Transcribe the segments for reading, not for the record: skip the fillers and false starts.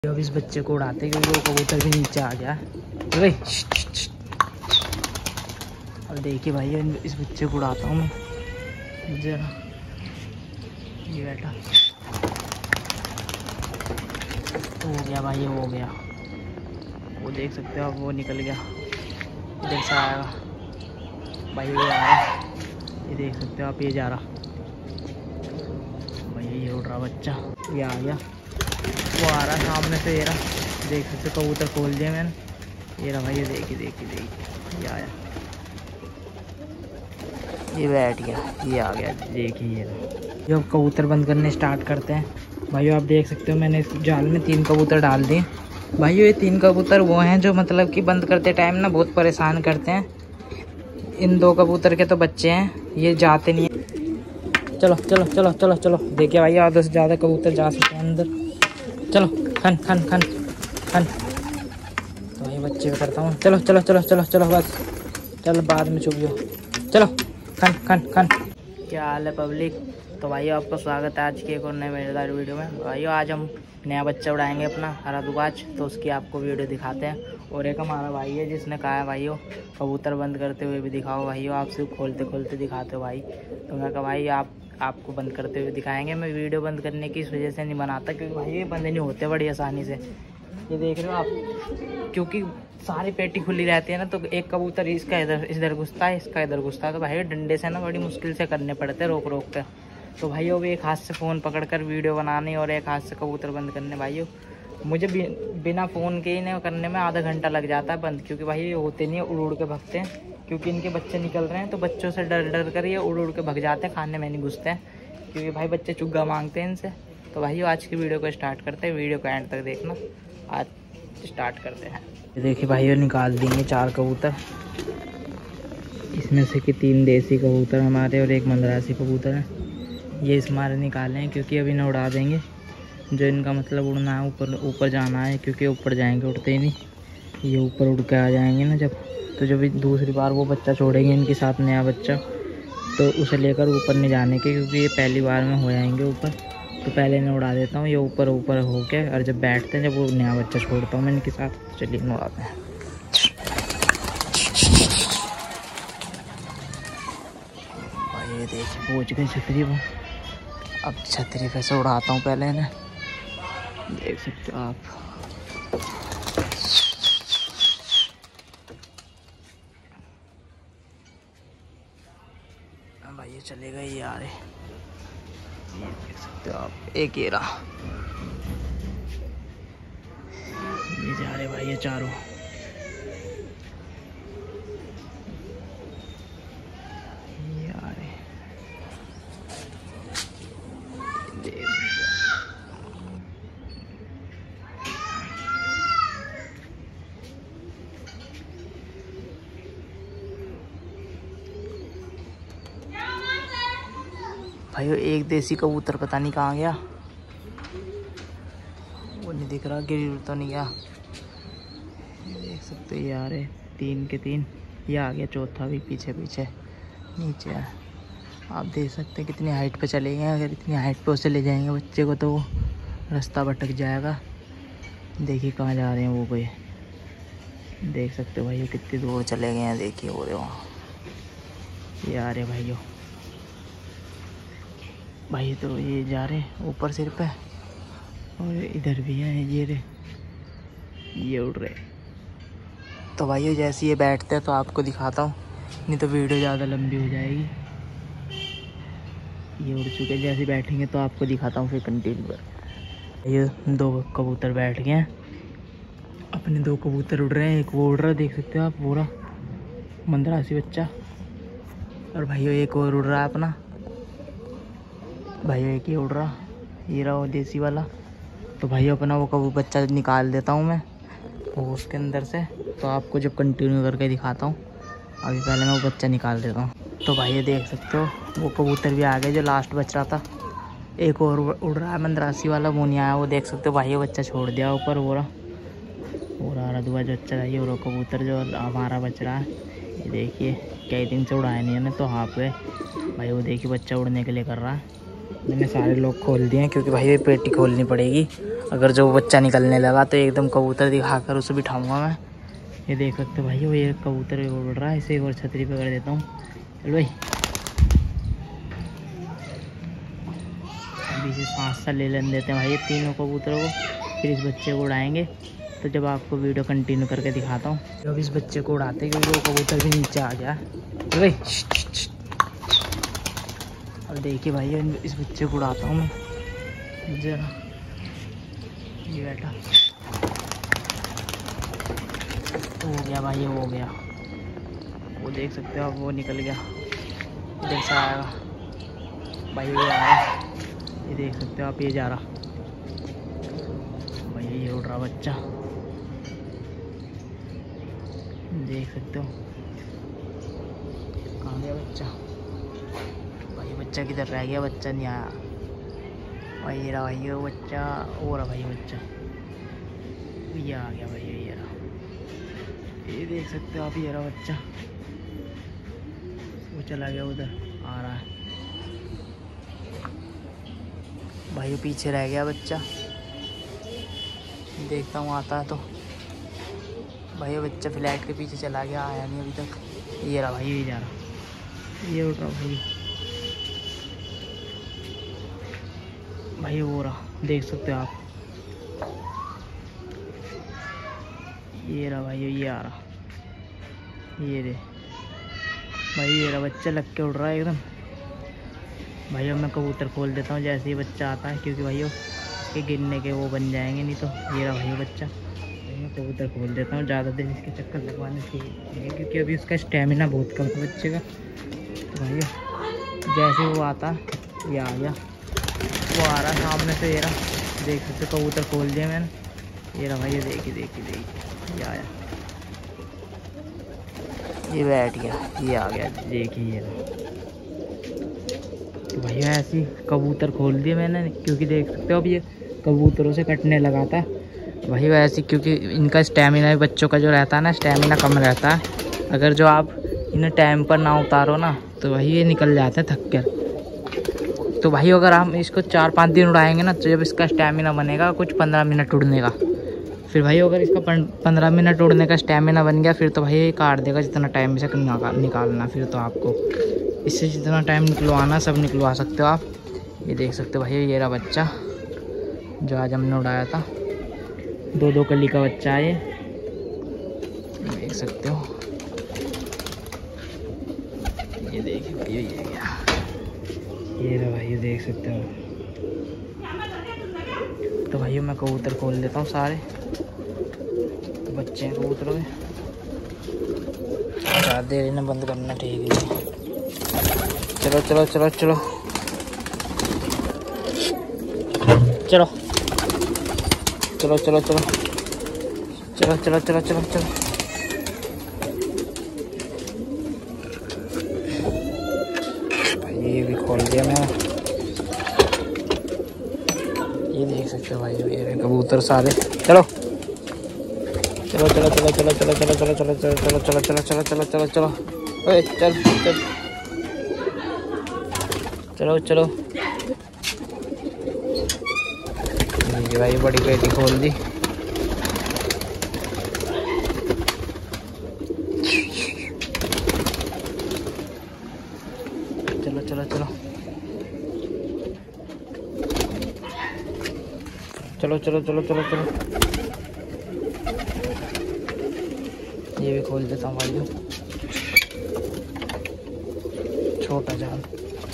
अब इस बच्चे को उड़ाते क्योंकि वो कबूतर भी नीचे आ गया भाई। अब देखिए भाई इस बच्चे को उड़ाता हूँ मैं जरा। ये बेटा हो गया भाई, हो गया। वो देख सकते हो आप, वो निकल गया, इधर से आएगा भाई। ये आ रहा, ये देख सकते हो आप, ये जा रहा भाई, ये उड़ रहा बच्चा, ये आ गया। वो आ रहा सामने से, ये रहा, देख सकते हो कबूतर खोल दिया मैंने, ये रहा भाई। ये देखिए देखिए देखिए, ये आया, ये बैठ गया, ये आ गया, देखिए ये रहा। जो अब कबूतर बंद करने स्टार्ट करते हैं भाई। आप देख सकते हो मैंने इस जाल में 3 कबूतर डाल दिए भाई। ये 3 कबूतर वो हैं जो मतलब कि बंद करते टाइम ना बहुत परेशान करते हैं। इन 2 कबूतर के तो बच्चे हैं, ये जाते नहीं हैं। चलो चलो चलो चलो चलो, देखिए भाई आधे से ज़्यादा कबूतर जा सकते हैं अंदर। चलो खन खन खन खन, तो भाई बच्चे को करता हूँ। चलो चलो चलो चलो चलो, बस चलो बाद में चुपियो, चलो खन खन खन। क्या हाल है पब्लिक? तो भाई आपका स्वागत है आज के एक और नए मज़ेदार वीडियो में। भाई आज हम नया बच्चा उड़ाएंगे अपना हरा दुबाज, तो उसकी आपको वीडियो दिखाते हैं। और एक हमारा भाई है जिसने कहा है भाइयों कबूतर बंद करते हुए भी दिखाओ भाइयों, आप सिर्फ खोलते खोलते दिखाते हो भाई। तो मैं कहा भाई आपको बंद करते हुए दिखाएंगे। मैं वीडियो बंद करने की इस वजह से नहीं बनाता क्योंकि भाई ये बंद नहीं होते बड़ी आसानी से, ये देख रहे हो आप, क्योंकि सारी पेटी खुली रहती है ना। तो एक कबूतर इसका इधर घुसता है, इसका इधर घुसता है, तो भाई डंडे से ना बड़ी मुश्किल से करने पड़ते हैं रोक रोक कर। तो भाइयों भी एक हाथ से फ़ोन पकड़कर वीडियो बनाने और एक हाथ से कबूतर बंद करने भाइयों, मुझे बिना फ़ोन के ही करने में आधा घंटा लग जाता है बंद। क्योंकि भाई ये होते नहीं है, उड़ उड़ के भगते हैं, क्योंकि इनके बच्चे निकल रहे हैं तो बच्चों से डर डर कर ये उड़ उड़ के भग जाते हैं, खाने में नहीं घुसते हैं क्योंकि भाई बच्चे चुग्गा मांगते हैं इनसे। तो भाई आज की वीडियो को स्टार्ट करते हैं, वीडियो को एंड तक देखना। आज स्टार्ट करते हैं। देखिए भाई निकाल देंगे 4 कबूतर, इसमें से कि 3 देसी कबूतर हमारे और 1 मंदरासी कबूतर है। ये इस मारे निकाले हैं क्योंकि अभी ना उड़ा देंगे, जो इनका मतलब उड़ना है, ऊपर ऊपर जाना है, क्योंकि ऊपर जाएंगे उड़ते ही नहीं, ये ऊपर उड़ के आ जाएंगे ना जब, तो जब दूसरी बार वो बच्चा छोड़ेंगे इनके साथ नया बच्चा, तो उसे लेकर ऊपर नहीं जाने के, क्योंकि ये पहली बार में हो जाएंगे ऊपर। तो पहले इन्हें उड़ा देता हूँ, ये ऊपर ऊपर हो के, और जब बैठते हैं, जब वो नया बच्चा छोड़ता हूँ मैं इनके साथ, तो चलिए उड़ाते हैं। भाई ये देखिए पहुँच गई छतरी पर। अब छतरी पे से उड़ाता हूँ पहले इन्हें, देख सकते हो आप। भाई ये चले गए, ये आ रहे, ये देख सकते हो आप। एक ये रहा, ये जा रहे भाई ये चारों। ये आ रहे, देख सकते हो। भाई एक देसी कबूतर पता नहीं कहाँ गया, वो नहीं दिख रहा, गिर तो नहीं गया। देख सकते हो ये आ रहे 3 के 3, ये आ गया चौथा भी पीछे पीछे नीचे है। आप देख सकते हैं कितनी हाइट पे चले गए। अगर इतनी हाइट पे उसे ले जाएंगे बच्चे को तो वो रास्ता भटक जाएगा। देखिए कहाँ जा रहे हैं वो, कोई देख सकते हो भाई कितनी दूर चले गए हैं। देखिए वो वहाँ ये आ रहे भाइयों, भाई तो ये जा रहे ऊपर सिर पे, और इधर भी है ये रे, ये उड़ रहे। तो भाई जैसे ये बैठते हैं तो आपको दिखाता हूँ, नहीं तो वीडियो ज़्यादा लंबी हो जाएगी। ये उड़ चुके, जैसे बैठेंगे तो आपको दिखाता हूँ फिर कंटिन्यू कर। ये 2 कबूतर बैठ गए हैं, अपने 2 कबूतर उड़ रहे हैं, एक वो उड़ रहा है देख सकते हो आप, पूरा मंदरासी बच्चा। और भाइयों एक और उड़ रहा है अपना, भाइयों एक ही उड़ रहा, ये रहा वो देसी वाला। तो भाइयों अपना वो कबूतर बच्चा निकाल देता हूँ मैं वो उसके अंदर से, तो आपको जब कंटिन्यू करके दिखाता हूँ। अभी पहले मैं वो बच्चा निकाल देता हूँ। तो भाई ये देख सकते हो वो कबूतर भी आ गए जो लास्ट बच रहा था। एक और उड़ रहा है मंदरासी वाला, वो नहीं आया, वो देख सकते हो भाई वो बच्चा छोड़ दिया ऊपर, वो रहा दुआ जो बच्चा है, वो कबूतर जो हमारा बच रहा है। ये देखिए कई दिन से उड़ाया नहीं है ना, तो हाँ पे भाई वो देखिए बच्चा उड़ने के लिए कर रहा है। मैंने सारे लोग खोल दिए हैं क्योंकि भाई ये पेटी खोलनी पड़ेगी, अगर जो बच्चा निकलने लगा तो एकदम कबूतर दिखाकर उसे बिठाऊंगा मैं। ये देख सकते हो भाई, वो ये कबूतर उड़ रहा है, इसे एक और छतरी पे कर देता हूँ। चलो भाई, अभी से सांस सा ले लेने देते हैं भाई ये तीनों कबूतरों को, फिर इस बच्चे को उड़ाएंगे। तो जब आपको वीडियो कंटिन्यू करके दिखाता हूँ। जब इस बच्चे को उड़ाते हैं, क्योंकि वो कबूतर भी नीचे आ गया। चलो भाई, अब देखिए भाई इस बच्चे को उड़ाता हूँ मैं जरा। ये बैठा हो गया भाई, ये हो गया। वो देख सकते हो आप, वो निकल गया, इधर से आएगा भाई, ये आ रहा, ये देख सकते हो आप, ये जा रहा भाई, ये उड़ रहा बच्चा, देख सकते हो। कहाँ गया बच्चा भाई, बच्चा किधर रह गया, बच्चा नहीं आया भाई। ये रहा भाई वो बच्चा, वो रहा भाई बच्चा, ये आ गया भाई, ये रहा, ये देख सकते हो आप, ये रहा बच्चा, वो चला गया उधर, आ रहा है भाई, वो पीछे रह गया बच्चा। देखता हूँ आता है तो। भाई वो बच्चा फ्लैट के पीछे चला गया, आया नहीं अभी तक। ये रहा भाई, ये जा रहा, ये उड़ रहा भाई, भाई वो रहा, देख सकते हो आप, ये रहा भाई, ये आ रहा, ये दे भाई, ये रहा बच्चा, लग के उड़ रहा है एकदम भाई। अब मैं कबूतर खोल देता हूँ जैसे ही बच्चा आता है, क्योंकि भाई इसके गिरने के वो बन जाएंगे, नहीं तो। ये रहा भाई बच्चा, मैं कबूतर खोल देता हूँ, ज़्यादा देर इसके चक्कर लगवाने के लिए, क्योंकि अभी उसका स्टेमिना बहुत कम है बच्चे का। तो भाई जैसे वो आता, ये आ गया, वो आ रहा सामने से, ये रहा, देख सकते कबूतर खोल दिया मैंने। ये रहा भाई, ये देखिए देखिए देखिए, ये आया, ये बैठ गया, ये आ गया, देखिए ये। तो भैया ऐसी कबूतर खोल दिए मैंने, क्योंकि देख सकते हो अब ये कबूतरों से कटने लगा था भाई। वैसे क्योंकि इनका स्टेमिना बच्चों का जो रहता है ना, स्टेमिना कम रहता है। अगर जो आप इन्हें टाइम पर ना उतारो ना, तो भाई ये निकल जाते हैं थक कर। तो भाई अगर हम इसको 4-5 दिन उड़ाएंगे ना, तो जब इसका स्टेमिना बनेगा कुछ 15 मिनट उड़ने का, फिर भाई अगर इसका 15 मिनट उड़ने का स्टेमिना बन गया, फिर तो भाई ये काट देगा जितना टाइम से निकालना। फिर तो आपको इससे जितना टाइम निकलवाना सब निकलवा सकते हो आप। ये देख सकते हो भाई, ये रहा बच्चा जो आज हमने उड़ाया था, 2-2 कली का बच्चा है ये, देख सकते हो। ये देखिए भाई, ये गया, ये रहा भाई, ये देख सकते हो। तो भाई मैं कबूतर खोल देता हूँ सारे, तो बच्चे हैं कबूतरों के, ज़्यादा देर इन्हें बंद करना ठीक है। चलो चलो चलो चलो चलो चलो चलो चलो चलो चलो चलो चलो चलो। भाई ये भी खोल दिया मैं, ये देख सकते हो भाई, ये कबूतर सारे। चलो चलो चलो चलो चलो चलो चलो चलो चलो चलो चलो चलो चलो चलो चलो चलो, ओए चल चल, चलो चलो। ये भाई बड़ी पेटी खोल दी। चलो चलो चलो चलो चलो चलो चलो चलो, ये भी खोल देता हूँ भाई, छोटा जाल।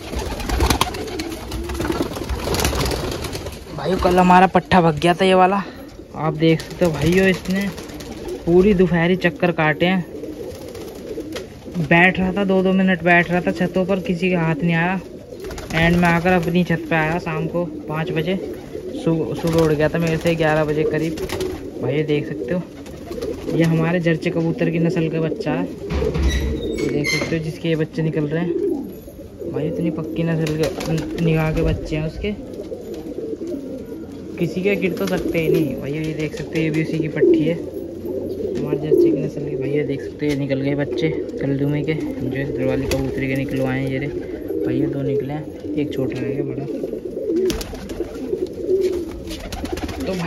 भाई कल हमारा पट्ठा भग गया था ये वाला, आप देख सकते हो भाइयों, इसने पूरी दोपहरी चक्कर काटे हैं। बैठ रहा था 2-2 मिनट बैठ रहा था छतों पर, किसी के हाथ नहीं आया। एंड में आकर अपनी छत पे आया शाम को 5 बजे, सुबह उड़ गया था मेरे से 11 बजे करीब। भाई ये देख सकते हो, ये हमारे जर्चे कबूतर की नस्ल का बच्चा है, ये देख सकते हो, जिसके ये बच्चे निकल रहे हैं। भाई इतनी पक्की नस्ल के निगाह के बच्चे हैं उसके, किसी के गिर तो सकते ही नहीं। भाई ये देख सकते हो, ये भी उसी की पट्टी है, हमारे जर्सी की नस्ल की। भाई ये देख सकते हो, ये निकल गए बच्चे कलदुमे के, जो इधर वाली कबूतरी के निकलवाए हैं। ये रे भाई ये 2 निकले हैं, एक छोटा रह गया, बड़ा। तो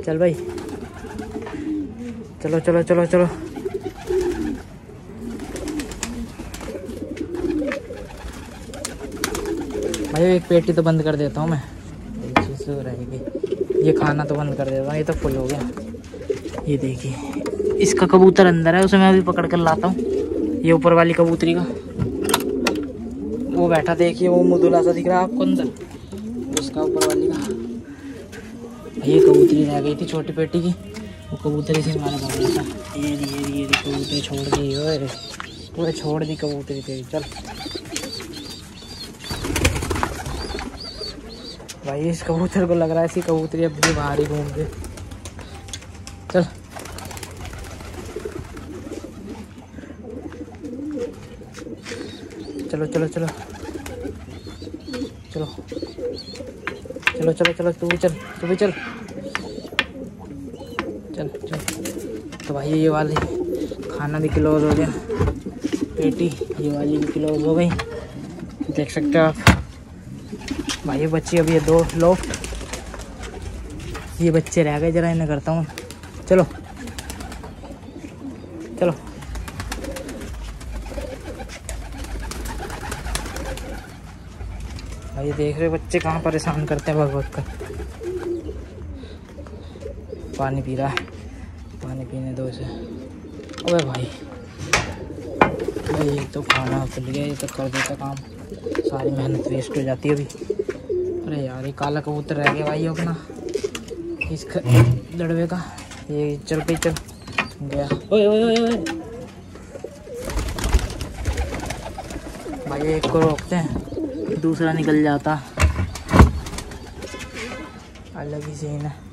चल भाई, चलो चलो चलो चलो। भाई एक पेटी तो बंद कर देता हूँ मैं, एक चीज़ तो रहेगी। ये खाना तो बंद कर देता हूँ, ये तो फुल हो गया। ये देखिए इसका कबूतर अंदर है, उसे मैं अभी पकड़ कर लाता हूँ। ये ऊपर वाली कबूतरी का वो बैठा, देखिए वो मुदुला सा दिख रहा है आपको अंदर, उसका ऊपर वाली का। ये कबूतरी रह गई थी छोटी पेटी की, वो कबूतरी से हमारा भाग था। ये कबूतरी छोड़ दी, ओए छोड़ दी कबूतरी तेरी। चल भाई, इस कबूतर को लग रहा है इसी कबूतरी अब भी बाहर ही घूम के। चल चलो चलो चलो चलो चलो चलो चलो, तू भी चल, तू भी चल, चल चल। तो भाई ये वाली खाना भी क्लोज हो गया, पेटी ये वाली भी क्लोज हो गई, देख सकते हो आप। भाई बच्चे अभी ये 2 लोफ्ट, ये बच्चे रह गए, जरा इन्हें करता हूँ। चलो चलो। भाई देख रहे बच्चे कहाँ परेशान करते हैं भग भग कर। पानी पी रहा है, पानी पीने दो इसे। अबे भाई ये तो खाना खुल गया, ये तो कर देता काम, सारी मेहनत वेस्ट हो जाती है अभी। अरे यार ये काला कबूतर रह गया भाई अपना, इसका लड़वे का। ये चल पे चल गया। ओए ओए ओए ओए भाई, एक को रोकते हैं, दूसरा निकल जाता, अलग ही सीन है।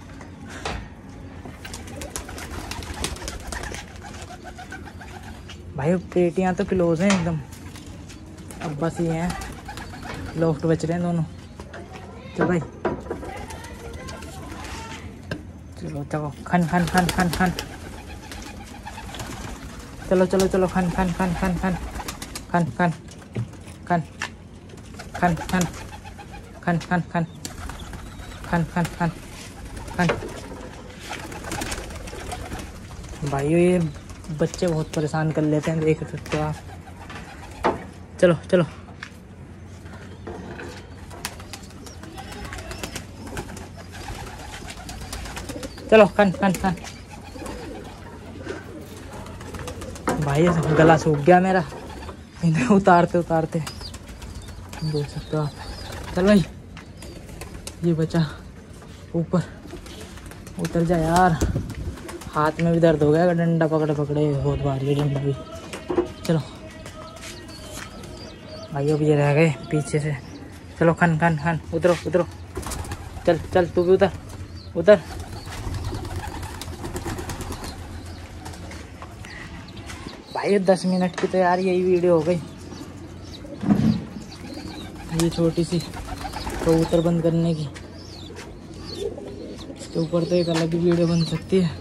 भाई पेटियाँ तो क्लोज हैं एकदम, अब बस ये हैं लोफ्ट बच रहे हैं दोनों। चल भाई चलो चलो, खन खन खन खन खन, चलो चलो चलो, खन खन खन खन खन खन खन खन खन खन खन खन खन खन खन खन खन। भाई ये बच्चे बहुत परेशान कर लेते हैं, देख सकते हो आप। चलो चलो चलो, खन खन खन। भाई गला सूख गया मेरा इन्हें उतारते उतारते, देख सकते हो आप। चल भाई ये बचा ऊपर, उतर जा यार। हाथ में भी दर्द हो गया, डंडा पकड़े पकड़े, बहुत भारी है डंडा भी। चलो भाई अब ये रह गए पीछे से। चलो खन खन खन, उतरो उतरो, चल चल तू भी उतर उतर। भाई 10 मिनट की तो यार यही वीडियो हो गई, ये छोटी सी कबूतर बंद करने की। इसके ऊपर तो एक अलग ही वीडियो बन सकती है।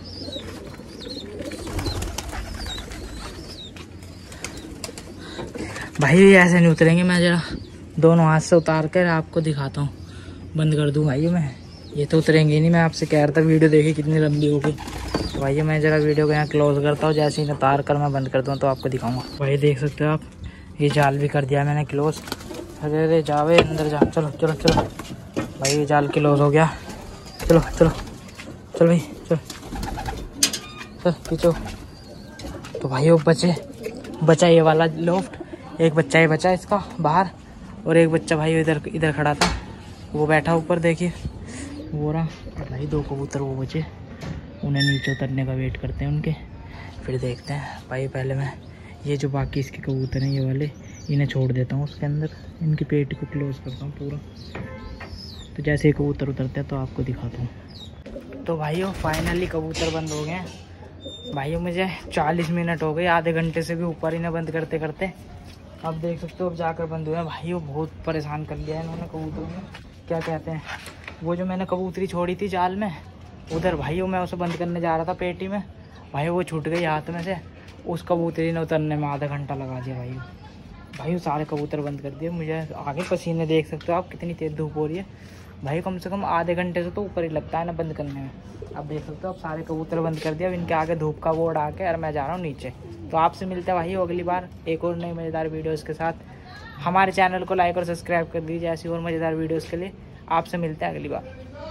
भाई ऐसे नहीं उतरेंगे, मैं जरा दोनों हाथ से उतार कर आपको दिखाता हूँ, बंद कर दूँ भाई मैं। ये तो उतरेंगे नहीं, मैं आपसे कह रहा था वीडियो देखिए कितनी लंबी हो गई। तो भाई मैं जरा वीडियो को यहाँ क्लोज करता हूँ, जैसे ही उतार कर मैं बंद कर दूँ तो आपको दिखाऊंगा। भाई देख सकते हो आप, ये जाल भी कर दिया मैंने क्लोज। अरे अरे जावे अंदर जा, चलो चलो चलो भाई, ये जाल क्लोज हो गया। चलो चलो चल भाई चल चल पीछे। तो भाई वो बचा ये वाला लोफ्ट, एक बच्चा ही बचा इसका बाहर, और एक बच्चा भाई इधर इधर खड़ा था, वो बैठा ऊपर देखिए वो रहा। भाई 2 कबूतर वो बचे, उन्हें नीचे उतरने का वेट करते हैं उनके, फिर देखते हैं। भाई पहले मैं ये जो बाकी इसके कबूतर हैं ये वाले, इन्हें छोड़ देता हूँ उसके अंदर, इनकी पेटी को क्लोज करता हूँ पूरा। तो जैसे ही कबूतर उतरते हैं तो आपको दिखाता हूँ। तो भाइयों फाइनली कबूतर बंद हो गए हैं। भाइयों मुझे 40 मिनट हो गए, आधे घंटे से भी ऊपर इन्हें बंद करते करते। अब देख सकते हो अब जाकर बंद हुए हैं। भाइयों बहुत परेशान कर लिया है इन्होंने कबूतरों में, क्या कहते हैं वो जो मैंने कबूतरी छोड़ी थी जाल में उधर, भाइयों मैं उसे बंद करने जा रहा था पेटी में, भाई वो छूट गई हाथ में से। उस कबूतरी ने उतरने में आधा घंटा लगा दिया भाई सारे कबूतर बंद कर दिए। मुझे आगे पसीने देख सकते हो आप, कितनी तेज धूप हो रही है। भाई कम से कम आधे घंटे से तो ऊपर ही लगता है ना बंद करने में। अब देख सकते हो, अब सारे कबूतर बंद कर दिया। अब इनके आगे धूप का वो उड़ा के और मैं जा रहा हूँ नीचे। तो आपसे मिलते हैं भाई अगली बार एक और नई मज़ेदार वीडियोज़ के साथ। हमारे चैनल को लाइक और सब्सक्राइब कर दीजिए ऐसी और मज़ेदार वीडियोज़ के लिए। आपसे मिलते हैं अगली बार।